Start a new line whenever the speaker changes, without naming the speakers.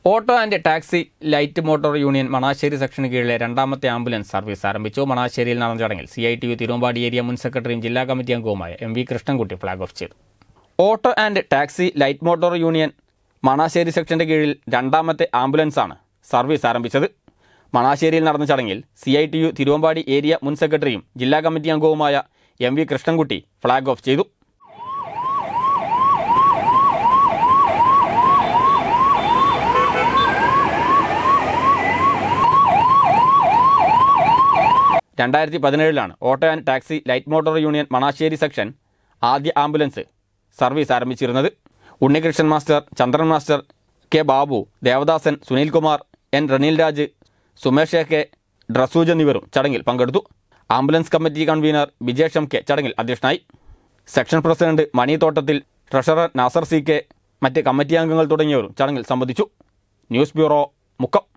Auto and taxi light motor union Manassery സെക്ഷന് കീഴിലെ രണ്ടാമത്തെ ആംബുലൻസ് സർവീസ് ആരംഭിച്ചു. മണാശ്ശേരിയിൽ നടന്ന ചടങ്ങിൽ CITU തിരുവമ്പാടി ഏരിയ മുൻ സെക്രട്ടറിയും ജില്ലാ കമ്മിറ്റി അംഗവുമായ MV കൃഷ്ണൻകുട്ടി ഫ്ളാഗ് ഓഫ് ചെയ്തു. Auto and taxi light motor union Manassery സെക്ഷന്റെ കീഴിൽ രണ്ടാമത്തെ ആംബുലൻസാണ് സർവീസ് ആരംഭിച്ചത്. മണാശ്ശേരിയിൽ നടന്ന ചടങ്ങിൽ CITU തിരുവമ്പാടി ഏരിയ മുൻ സെക്രട്ടറിയും ജില്ലാ കമ്മിറ്റി അംഗവുമായ MV കൃഷ്ണൻകുട്ടി ഫ്ളാഗ് ഓഫ് ചെയ്തു. ലാണ് auto and taxi light motor union Manassery section ആദ്യ ആംബുലൻസ് സർവീസ് ആരംഭിച്ചിരുന്നത്. Unnikrishnan master, Chandran master, K. Babu, Devadasan, Sunilkumar, N. Raneel Raj, Sumesh AK, ഡ്രസൂജ് എന്നിവരും ചടങ്ങിൽ പങ്കെടുത്തു. Ambulance committee convener Bijesh MK ചടങ്ങിൽ അധ്യക്ഷനായി. Section president Mani Thottathil, treasurer Nasar CK, മറ്റ് കമ്മിറ്റി അംഗങ്ങൾ തുടങ്ങിയവരും ചടങ്ങിൽ സംബന്ധിച്ചു. News bureau, Mukkam.